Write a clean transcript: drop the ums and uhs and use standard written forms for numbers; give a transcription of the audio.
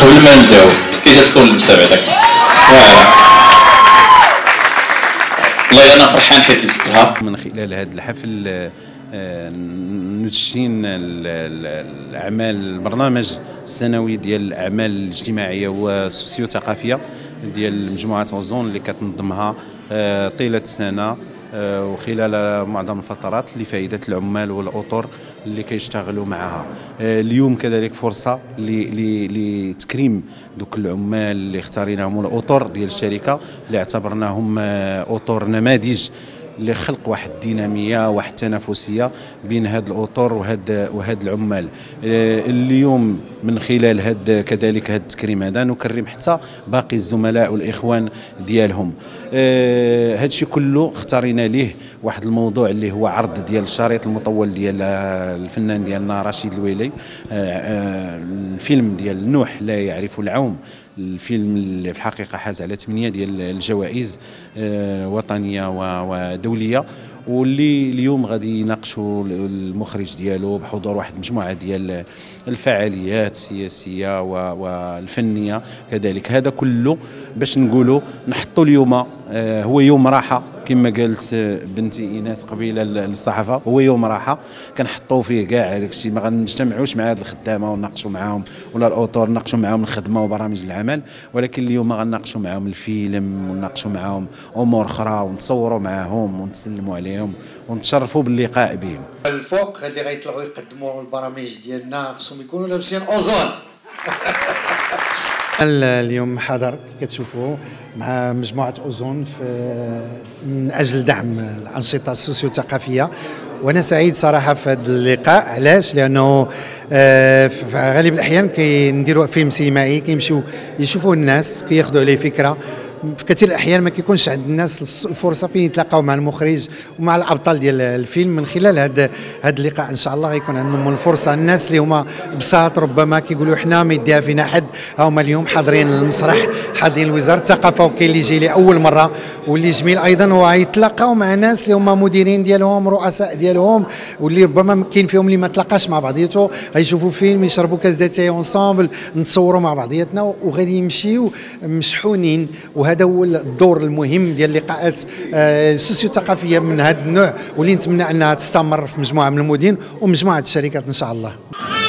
قبل ما نبداو كي جاتكم اللبسه بعداك؟ واعره. والله انا فرحان حيت لبستها. من خلال هذا الحفل نشين الاعمال البرنامج السنوي ديال الاعمال الاجتماعيه والسوسيو ثقافيه ديال مجموعه اوزون اللي كتنظمها طيله السنه وخلال معظم الفترات لفائده العمال والاطر اللي كيشتغلوا معها. اليوم كذلك فرصه لتكريم دوك العمال اللي اختاريناهم والاطر ديال الشركه اللي اعتبرناهم اطر نماذج لخلق واحد الديناميه واحد التنافسيه بين هاد الاطر وهاد العمال. اليوم من خلال هاد كذلك هاد التكريم هذا نكرم حتى باقي الزملاء والاخوان ديالهم. هاد الشيء كله اختارينا ليه واحد الموضوع اللي هو عرض ديال الشريط المطول ديال الفنان ديالنا رشيد الويلي، الفيلم ديال نوح لا يعرف العوم، الفيلم اللي في الحقيقه حاز على 8 ديال الجوائز وطنيه ودوليه، واللي اليوم غادي يناقشوا المخرج ديالو بحضور واحد المجموعه ديال الفعاليات السياسيه والفنيه كذلك. هذا كله باش نقولوا نحطوا اليوم هو يوم راحه كما قالت بنتي ايناس قبيله للصحافه، هو يوم راحه كنحطوا فيه كاع هذاك الشيء، ما غنجتمعوش مع هاد الخدامه ونناقشوا معاهم ولا الاطور نناقشوا معاهم الخدمه وبرامج العمل، ولكن اليوم غنناقشوا معاهم الفيلم ونناقشوا معاهم امور اخرى ونتصوروا معاهم ونسلموا عليهم ونتشرفوا باللقاء بهم. الفوق اللي غيطلعوا يقدموا البرامج ديالنا خصهم يكونوا لابسين اوزون. اليوم حضر كتشوفوا مع مجموعة أوزون من أجل دعم الأنشطة السوسيو ثقافية، وأنا سعيد صراحة في هذا اللقاء. علاش؟ لأنه في غالب الأحيان كنديروا فيلم سينمائي كيمشيو يشوفوا الناس كياخذوا عليه فكرة، في كثير الأحيان ما كيكونش عند الناس الفرصة فين يتلاقاو مع المخرج ومع الأبطال ديال الفيلم. من خلال هذا اللقاء إن شاء الله غيكون عندهم الفرصة. الناس اللي هما بساط ربما كيقولوا حنا ما يديها فينا حد، هما اليوم حاضرين المسرح، حاضرين وزارة الثقافة، وكاين اللي جاي لأول مرة، واللي جميل أيضا هو يتلاقاو مع ناس اللي هما مديرين ديالهم، رؤساء ديالهم، واللي ربما كاين فيهم اللي ما تلاقاش مع بعضياتو، غيشوفوا فيلم يشربوا كاس داتاي اونصامبل، نتصوروا مع بعضياتنا وغادي يمشيو مشحونين. وهذا هو الدور المهم ديال اللقاءات السوسيو ثقافيه من هذا النوع، واللي نتمنى انها تستمر في مجموعه من المدن ومجموعه الشركات ان شاء الله.